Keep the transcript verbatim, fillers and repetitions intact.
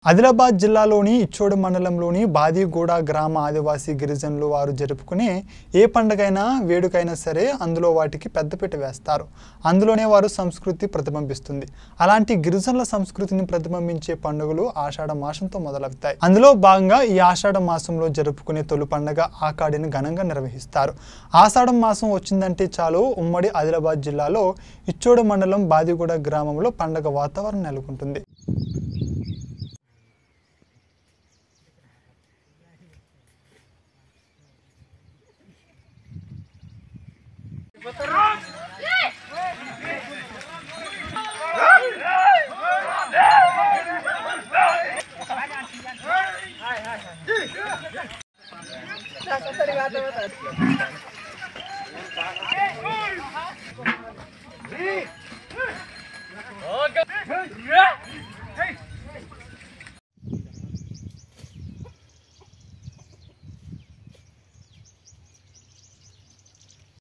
ఆదిలాబాద్ జిల్లాలోని ఇచ్చోడు మండలంలోని బాదిగూడ గ్రామ ఆదివాసీ గిరిజనులు వారు జరుపుకునే ఏ పండుగైనా వేడుకైనా సరే అందులో వాటికి పెద్దపీట వేస్తారు. అందులోనే వారు సంస్కృతి ప్రతిబింబిస్తుంది. అలాంటి గిరిజనుల సంస్కృతిని ప్రతిబింబించే పండుగలు ఆషాఢ మాసంతో మొదలవుతాయి. అందులో భాగంగా ఈ ఆషాఢ మాసంలో జరుపుకునే తొలి పండుగ ఆకాడిని ఘనంగా నిర్వహిస్తారు. ఆషాఢ మాసం వచ్చిందంటే చాలు ఉమ్మడి ఆదిలాబాద్ జిల్లాలో ఇచ్చోడు మండలం బాదిగూడ గ్రామంలో పండుగ వాతావరణం నెలకొంటుంది. Hey!